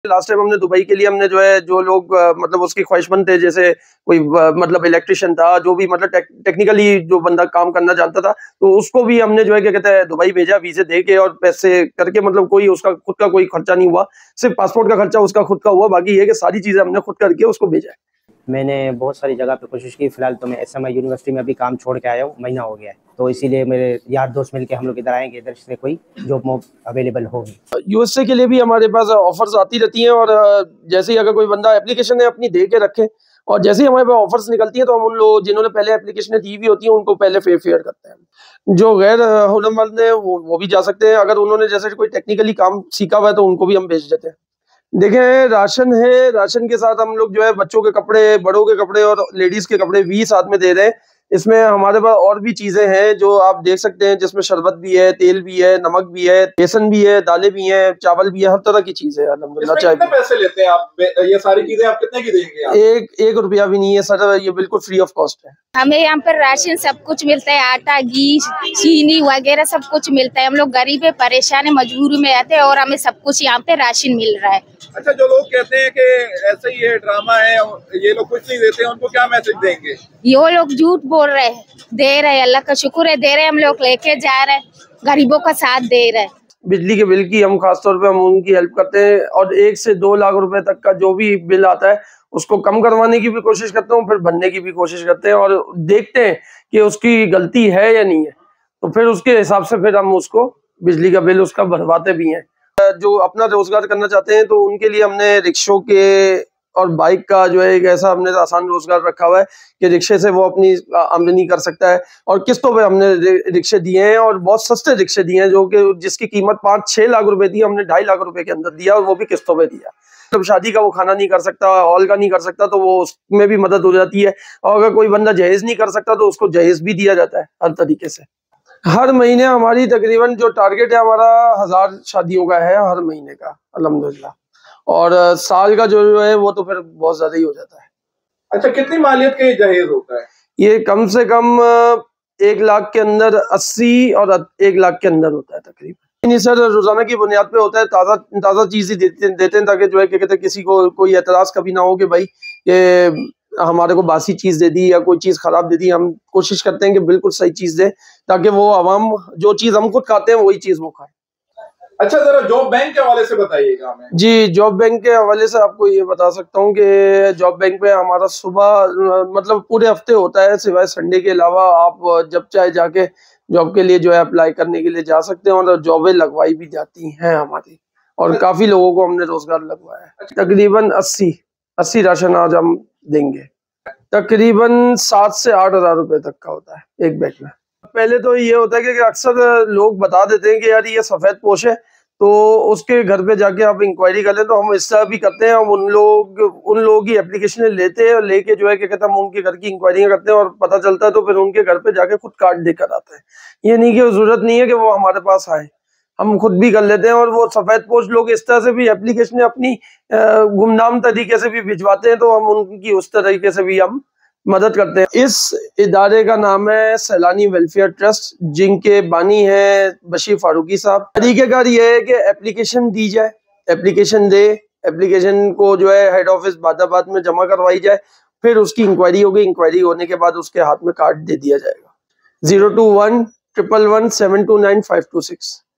Last time हमने Dubai के लिए हमने जो है जो लोग मतलब उसकी ख्वाहिशमंद थे, जैसे कोई मतलब इलेक्ट्रिशियन था, जो भी मतलब टेक्निकली जो बंदा काम करना जानता था, तो उसको भी हमने जो है क्या कहते हैं दुबई भेजा, वीजे दे के और पैसे करके, मतलब कोई उसका खुद का कोई खर्चा नहीं हुआ, सिर्फ पासपोर्ट का खर्चा उसका खुद का हुआ, बाकी ये कि सारी चीजें हमने खुद करके उसको भेजा है। मैंने बहुत सारी जगह पे कोशिश की। फिलहाल तो मैं एसएमआई यूनिवर्सिटी में अभी काम छोड़ के आया हूँ, महीना हो गया है, तो इसीलिए मेरे यार दोस्त मिलके हम लोग इधर आएंगे, इधर से कोई जॉब अवेलेबल होगी। यूएसए के लिए भी हमारे पास ऑफर्स आती रहती हैं, और जैसे ही अगर कोई बंदा एप्लीकेशन अपनी दे के रखे और जैसे ही हमारे पास ऑफर्स निकलती हैं तो हम उन लोग जिन्होंने पहले एप्लीकेशन दी हुई होती हैं उनको पहले फेयर करते हैं। जो गैर हुनरमंद है वो भी जा सकते हैं, अगर उन्होंने जैसे कोई टेक्निकली काम सीखा हुआ है तो उनको भी हम भेज देते हैं। देखें, राशन है, राशन के साथ हम लोग जो है बच्चों के कपड़े, बड़ों के कपड़े और लेडीज के कपड़े भी साथ में दे रहे हैं। इसमें हमारे पास और भी चीजें हैं जो आप देख सकते हैं, जिसमें शरबत भी है, तेल भी है, नमक भी है, बेसन भी है, दालें भी हैं, चावल भी है, हर तरह की चीज है अल्हम्दुलिल्लाह। चाय कितने पैसे लेते हैं आप? ये सारी चीजें आप कितने की देंगे आप? एक रुपया भी नहीं है सर, ये बिल्कुल फ्री ऑफ कॉस्ट है। हमें यहाँ पर राशन सब कुछ मिलता है, आटा, घी, चीनी वगैरह सब कुछ मिलता है। हम लोग गरीब है, परेशान है, मजबूरी में आते हैं और हमें सब कुछ यहाँ पे राशन मिल रहा है। अच्छा, जो लोग कहते हैं कि ऐसे ही है, ड्रामा है, ये लोग कुछ नहीं देते हैं, उनको क्या मैसेज देंगे? ये लोग झूठ बोल रहे हैं, दे रहे हैं, अल्लाह का शुक्र है, दे रहे हैं, हम लोग लेके जा रहे हैं, गरीबों का साथ दे रहे हैं। बिजली के बिल की हम खासतौर पे हम उनकी हेल्प करते हैं, और 1 से 2 लाख रुपए तक का जो भी बिल आता है उसको कम करवाने की भी कोशिश करते हैं, फिर भरने की भी कोशिश करते हैं, और देखते हैं कि उसकी गलती है या नहीं है, तो फिर उसके हिसाब से फिर हम उसको बिजली का बिल उसका भरवाते भी हैं। जो अपना रोजगार करना चाहते हैं तो उनके लिए हमने रिक्शों के और बाइक का जो है एक ऐसा हमने आसान रोजगार रखा हुआ है कि रिक्शे से वो अपनी आमदनी कर सकता है, और किस्तों पे हमने रिक्शे दिए हैं, और बहुत सस्ते रिक्शे दिए हैं, जो कि जिसकी कीमत 5-6 लाख रुपए थी, हमने 2.5 लाख रुपए के अंदर दिया, और वो भी किस्तों पे दिया। मतलब शादी का वो खाना नहीं कर सकता, हॉल का नहीं कर सकता, तो वो उसमें भी मदद हो जाती है, और अगर कोई बंदा जहेज नहीं कर सकता तो उसको जहेज भी दिया जाता है हर तरीके से। हर महीने हमारी तकरीबन जो टारगेट है हमारा 1000 शादियों का है हर महीने का अल्हम्दुलिल्लाह, और साल का जो है वो तो फिर बहुत ज्यादा ही हो जाता है। अच्छा, कितनी मालियत के जहेज होता है? ये कम से कम 1 लाख के अंदर 80 और 1 लाख के अंदर होता है तकरीबन। नहीं सर, रोजाना की बुनियाद पे होता है, ताज़ा चीज़ ही देते हैं, ताकि जो है क्या कहते हैं किसी को कोई एतराज़ कभी ना हो कि भाई ये हमारे को बासी चीज़ दे दी या कोई चीज़ खराब दे दी। हम कोशिश करते हैं कि बिल्कुल सही चीज़ दे, ताकि वो आवाम जो चीज़ हम खुद खाते हैं वही चीज़ वो खाए। अच्छा, जरा जॉब बैंक के हवाले से बताइएगा हमें। जी, जॉब बैंक के हवाले से आपको ये बता सकता हूँ कि जॉब बैंक पे हमारा सुबह मतलब पूरे हफ्ते होता है, सिवाय संडे के अलावा आप जब चाहे जाके जॉब के लिए जो है अप्लाई करने के लिए जा सकते हैं, और जॉबें लगवाई भी जाती हैं हमारी, और काफी लोगों को हमने रोजगार लगवाया है। तकरीबन 80 राशन आज हम देंगे, तकरीबन 7 से 8 हज़ार रुपए तक का होता है एक बैग में। पहले तो ये होता है कि अक्सर लोग बता देते हैं कि यार ये सफेद पोश है, तो उसके घर पे जाके आप इंक्वायरी कर लें, तो हम इस तरह भी करते हैं, हम उन लोगों की एप्लीकेशन लेते हैं और लेके जो है क्या कहते हैं हम उनके घर की इंक्वायरी करते हैं, और पता चलता है तो फिर उनके घर पे जाके खुद कार्ड देकर आते हैं। ये नहीं कि जरूरत नहीं है कि वो हमारे पास आए, हम खुद भी कर लेते हैं, और वो सफेद पोश लोग इस तरह से भी एप्लीकेशन अपनी गुमनाम तरीके से भी भिजवाते हैं, तो हम उनकी उस तरीके से भी हम मदद करते हैं। इस इदारे का नाम है सैलानी वेलफेयर ट्रस्ट, जिनके बानी है बशीर फारूकी साहब। तरीकेकार ये है कि एप्लीकेशन दी जाए, एप्लीकेशन को जो है हेड ऑफिस बादाबाद में जमा करवाई जाए, फिर उसकी इंक्वायरी होगी, इंक्वायरी होने के बाद उसके हाथ में कार्ड दे दिया जाएगा। 021111729 526।